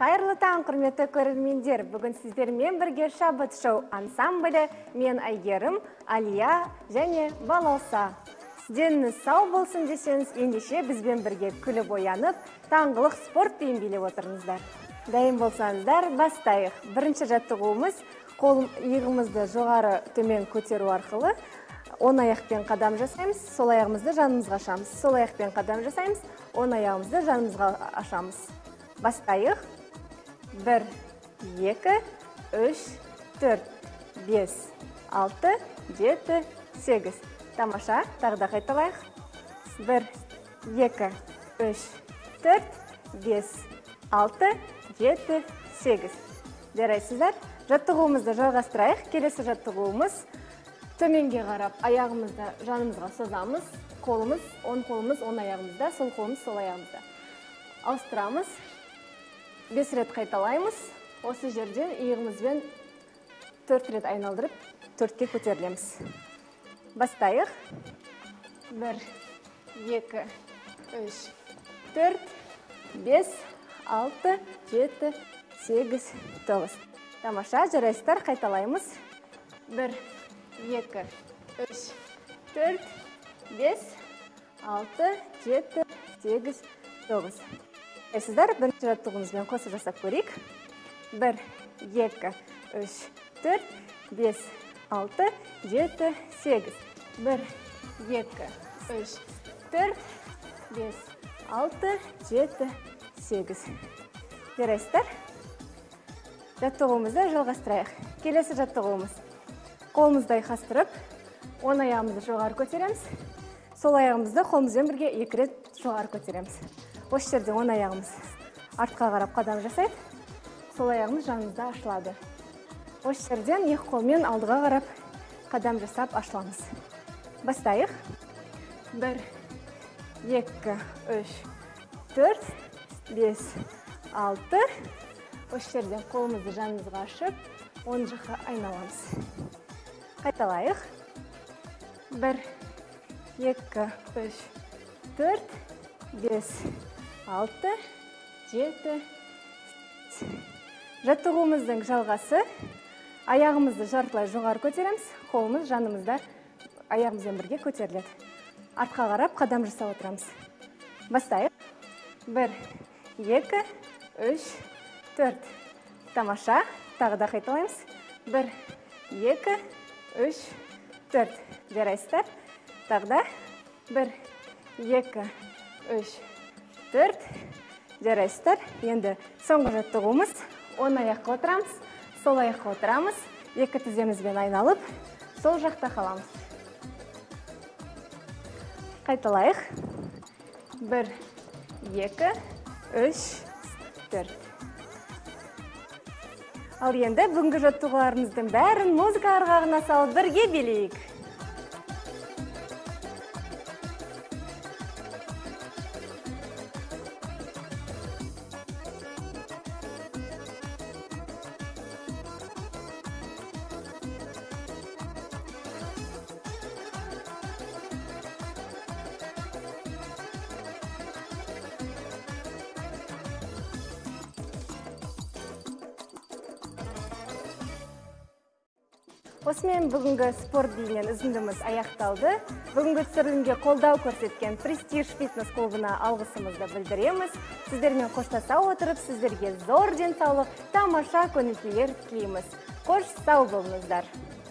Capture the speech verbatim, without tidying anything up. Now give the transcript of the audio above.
Қайырлы таң, құрметті көрермендер. Бүгін сіздермен бірге шабыт шоу ансамблі мен Айгерім, Алия және Балауса. Сіздеріңіз сау болсын десеңіз, ендеше бізбен бірге күліп оянып, таңғылық спорт биін билеп отырыңыздар. Дайын болсаңыздар, бастайық. Бірінші жаттығуымыз қол иығымызды жоғары төмен көтеру арқылы оң аяқпен қадам жасаймыз, сол аяғымызды жанымызға ашамыз. Сол аяқпен қадам жасаймыз, оң аяғымызды жанымызға ашамыз. Бастайық. Бір, екі, үш, төрт, бес, алты, жеті, сегіз. Тамаша, тағы да қайталайық. Бір, екі, үш, төрт, бес, алты, жеті, сегіз. Жарайсыздар. Жаттығуымызды жалғастырайық. Келесі жаттығуымыз төменге қарап аяғымызды жанымызға созамыз. Қолымыз, оң қолымыз оң аяғымызда, сол қолымыз сол аяғымызда. Ауыстырамыз. Бес рет қайталаймыз. Осы жерден иығымызбен төрт рет айналдырып, төртке көтерілеміз. Бастайық. Бір, екі, үш, төрт, бес, алты, жеті, сегіз, тоғыз. Тамаша, жарайсыздар, қайталаймыз. Бір, екі, үш, төрт, бес, алты, жеті, сегіз, тоғыз. Сіздер бірінші жаттығуымызбен қосып жасап көрейік. Бір, екі, үш, төрт, бес, алты, жеті, сегіз. Бір, екі, үш, төрт, бес, алты, жеті, сегіз. Жарайсыздар. Жаттығуымызды жалғастырайық. Келесі жаттығуымыз. Қолымызды айқастырып, оң аяғымызды жоғары көтереміз. Сол аяғымызды қолымызбен бірге екі рет жоғары көтереміз. Осы жерде оң аяғымыз артқа қарап қадам жасайды. Сол аяғымыз жанымызда ашылады. Осы жерден екі қолмен алдыға қарап қадам жасап ашыламыз. Бастайық. Бір, екі, үш, төрт, бес, алты. Осы жерден қолымызды жанымызға ашып, оң жаққа айналамыз. Қайталайық. Бір, екі, үш, төрт, бес, алты, жеті. Жаттығуымыздың жалғасы. Аяғымызды жартылай жоғары көтереміз. Қолымыз жанымызда аяғымызбен бірге көтеріледі. Артқа қарап қадам жасап отырамыз. Бастайық. Бір, екі, үш, төрт. Тамаша. Тағы да қайталаймыз. Бір, екі, үш, төрт. Жарайсыздар. Тағы да. Бір, екі, үш, төрт. Жарайсыздар. Енді соңғы жаттығуымыз. Оң аяққа отырамыз. Сол аяққа отырамыз. Екі тіземізбен айналып, сол жақта қаламыз. Қайталайық. Бір, екі, үш, төрт. Ал енді бүгінгі жаттығуларымыздың бәрін музыка ырғағына салып бірге билейік. Осымен бүгінгі спорт бейінен үзіндіміз аяқталды. Бүгінгі түсірілімге қолдау көрсеткен Престиж фитнес клубына алғысымызды білдіреміз. Сіздермен қоштаса отырып, сіздерге зор денсаулық, тамаша көңіл күйлер тілейміз. Қош сау болыңыздар.